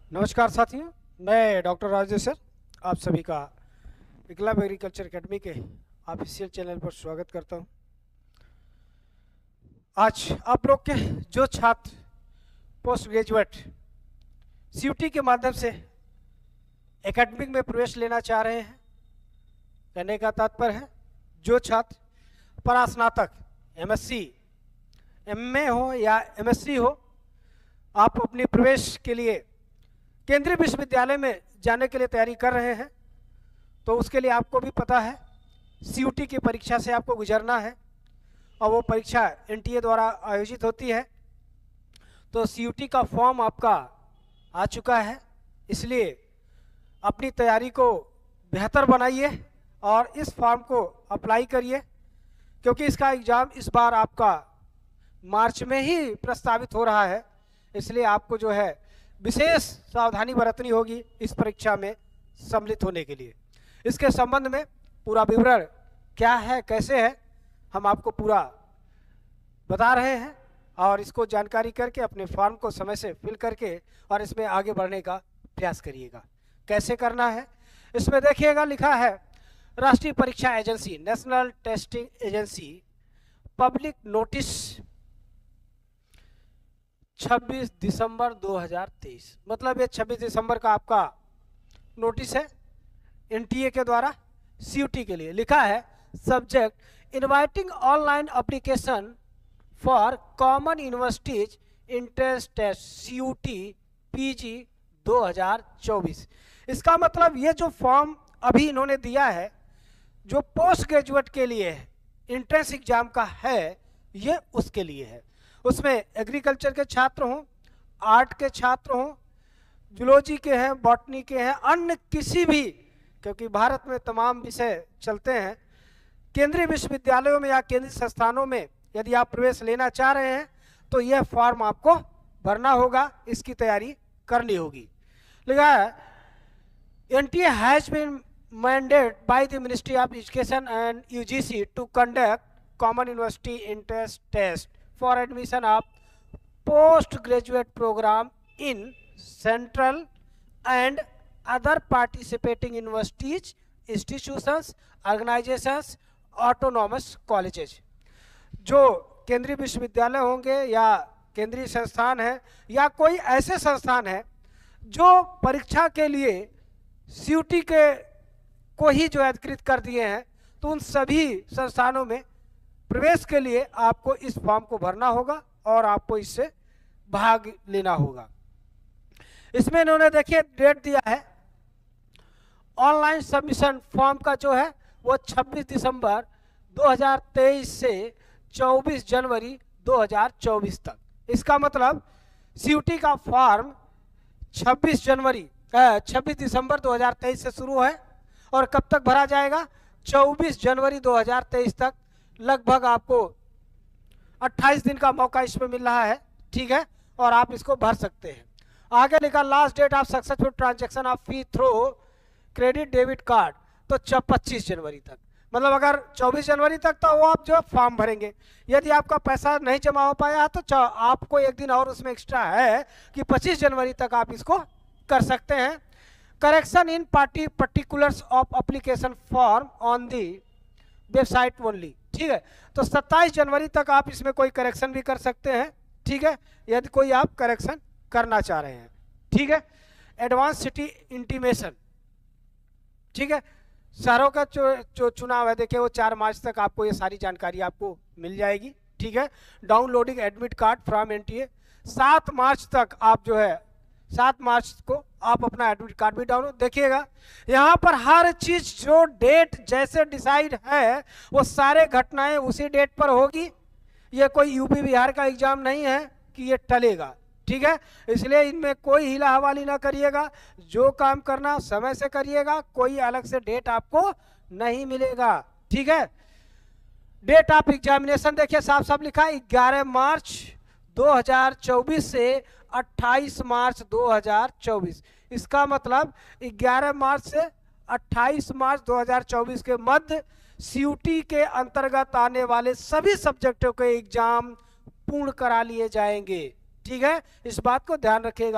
नमस्कार साथियों, मैं डॉक्टर राजेश सर आप सभी का विकलांग एग्रीकल्चर एकेडमी के ऑफिशियल चैनल पर स्वागत करता हूं। आज आप लोग के जो छात्र पोस्ट ग्रेजुएट सीयूटी के माध्यम से एकेडमिक में प्रवेश लेना चाह रहे हैं, कहने का तात्पर्य है जो छात्र परास्नातक एमएससी एमए हो या एमएससी हो, आप अपने प्रवेश के लिए केंद्रीय विश्वविद्यालय में जाने के लिए तैयारी कर रहे हैं, तो उसके लिए आपको भी पता है सीयूटी की परीक्षा से आपको गुजरना है और वो परीक्षा एनटीए द्वारा आयोजित होती है। तो सीयूटी का फॉर्म आपका आ चुका है, इसलिए अपनी तैयारी को बेहतर बनाइए और इस फॉर्म को अप्लाई करिए, क्योंकि इसका एग्ज़ाम इस बार आपका मार्च में ही प्रस्तावित हो रहा है। इसलिए आपको जो है विशेष सावधानी बरतनी होगी इस परीक्षा में सम्मिलित होने के लिए। इसके संबंध में पूरा विवरण क्या है, कैसे है, हम आपको पूरा बता रहे हैं और इसको जानकारी करके अपने फॉर्म को समय से फिल करके और इसमें आगे बढ़ने का प्रयास करिएगा। कैसे करना है इसमें देखिएगा, लिखा है राष्ट्रीय परीक्षा agency national testing agency public notice 26 दिसंबर 2023, मतलब ये 26 दिसंबर का आपका नोटिस है एनटीए के द्वारा सीयूटी के लिए। लिखा है subject inviting online application for common universities entrance test CUET PG 2024। इसका मतलब ये जो फॉर्म अभी इन्होंने दिया है जो पोस्ट ग्रेजुएट के लिए है, इंट्रेंस एग्जाम का है, ये उसके लिए है। उसमें एग्रीकल्चर के छात्र हों, आर्ट के छात्र हों, जूलॉजी के हैं, बॉटनी के हैं, अन्य किसी भी, क्योंकि भारत में तमाम विषय चलते हैं, केंद्रीय विश्वविद्यालयों में या केंद्रीय संस्थानों में यदि आप प्रवेश लेना चाह रहे हैं तो यह फॉर्म आपको भरना होगा, इसकी तैयारी करनी होगी। लिखा है NTA has been mandated by the ministry of education and UGC to conduct common university entrance test for admission of postgraduate program in central and other participating universities, institutions, organizations, autonomous colleges। जो केंद्रीय विश्वविद्यालय होंगे या केंद्रीय संस्थान है या कोई ऐसे संस्थान है जो परीक्षा के लिए सीयूटी के को ही जो अधिकृत कर दिए हैं, तो उन सभी संस्थानों में प्रवेश के लिए आपको इस फॉर्म को भरना होगा और आपको इससे भाग लेना होगा। इसमें इन्होंने देखिए डेट दिया है, ऑनलाइन सबमिशन फॉर्म का जो है वो 26 दिसंबर 2023 से 24 जनवरी 2024 तक। इसका मतलब सीयूटी का फॉर्म 26 दिसंबर 2023 से शुरू है और कब तक भरा जाएगा, 24 जनवरी 2023 तक। लगभग आपको 28 दिन का मौका इसमें मिल रहा है, ठीक है, और आप इसको भर सकते हैं। आगे लिखा last date of successful transaction of fee through credit debit card, तो 25 जनवरी तक। मतलब अगर 24 जनवरी तक तो वो आप जो फॉर्म भरेंगे, यदि आपका पैसा नहीं जमा हो पाया है तो आपको एक दिन और उसमें एक्स्ट्रा है कि 25 जनवरी तक आप इसको कर सकते हैं। Correction in particulars of application form on the website only, ठीक है। तो 27 जनवरी तक आप इसमें कोई करेक्शन भी कर सकते हैं, ठीक है, यदि कोई आप करेक्शन करना चाह रहे हैं, ठीक है। एडवांस सिटी इंटीमेशन, ठीक है, शहरों का जो चुनाव है देखिए वो 4 मार्च तक आपको ये सारी जानकारी आपको मिल जाएगी, ठीक है। Downloading admit card from NTA 7 मार्च तक आप जो है 7 मार्च को आप अपना एडमिट कार्ड भी डाउनलोड। देखिएगा यहाँ पर हर चीज जो डेट जैसे डिसाइड है वो सारे घटनाएं उसी डेट पर होगी। ये कोई यूपी बिहार का एग्जाम नहीं है कि ये टलेगा, ठीक है। इसलिए इनमें कोई हिला हवाली ना करिएगा, जो काम करना समय से करिएगा, कोई अलग से डेट आपको नहीं मिलेगा, ठीक है। डेट ऑफ एग्जामिनेशन देखिए साफ साफ लिखा है 11 मार्च 2024 से 28 मार्च 2024। इसका मतलब 11 मार्च से 28 मार्च 2024 के मध्य सीयूटी के अंतर्गत आने वाले सभी सब्जेक्टों के एग्जाम पूर्ण करा लिए जाएंगे, ठीक है, इस बात को ध्यान रखिएगा।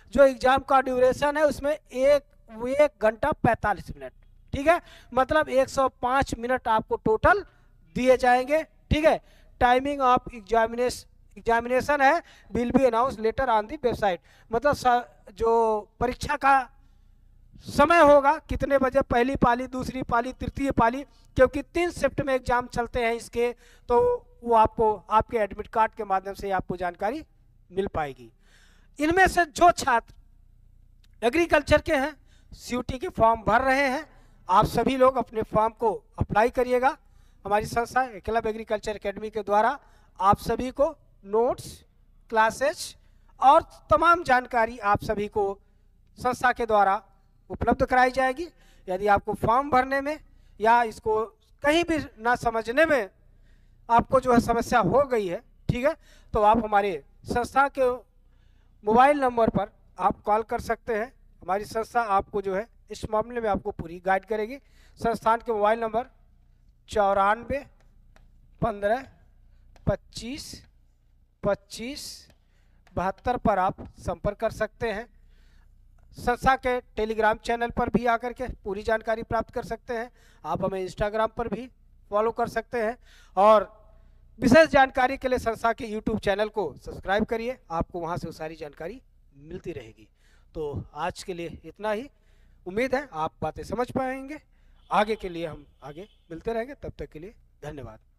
जो एग्जाम का ड्यूरेशन है उसमें 1 घंटा 45 मिनट, ठीक है। मतलब 105 मिनट आपको टोटल दिए जाएंगे, ठीक है। टाइमिंग ऑफ एग्जामिनेशन है will be announce later on the website. मतलब जो परीक्षा का समय होगा कितने बजे, पहली पाली, दूसरी पाली, तृतीय पाली, क्योंकि 3 शिफ्ट में एग्जाम चलते हैं इसके, तो वो आपको आपके एडमिट कार्ड के माध्यम से आपको जानकारी मिल पाएगी। इनमें से जो छात्र एग्रीकल्चर के हैं, सीयूटी के फॉर्म भर रहे हैं, आप सभी लोग अपने फॉर्म को अप्लाई करिएगा। हमारी संस्था एकलव्य एग्रीकल्चर एकेडमी के द्वारा आप सभी को नोट्स, क्लासेस और तमाम जानकारी आप सभी को संस्था के द्वारा उपलब्ध कराई जाएगी। यदि आपको फॉर्म भरने में या इसको कहीं भी ना समझने में आपको जो है समस्या हो गई है, ठीक है, तो आप हमारे संस्था के मोबाइल नंबर पर आप कॉल कर सकते हैं। हमारी संस्था आपको जो है इस मामले में आपको पूरी गाइड करेगी। संस्थान के मोबाइल नंबर 94 15 25 25 72 पर आप संपर्क कर सकते हैं। संस्था के टेलीग्राम चैनल पर भी आकर के पूरी जानकारी प्राप्त कर सकते हैं। आप हमें इंस्टाग्राम पर भी फॉलो कर सकते हैं और विशेष जानकारी के लिए संस्था के यूट्यूब चैनल को सब्सक्राइब करिए, आपको वहां से वो सारी जानकारी मिलती रहेगी। तो आज के लिए इतना ही। उम्मीद है आप बातें समझ पाएंगे। आगे के लिए हम आगे मिलते रहेंगे, तब तक के लिए धन्यवाद।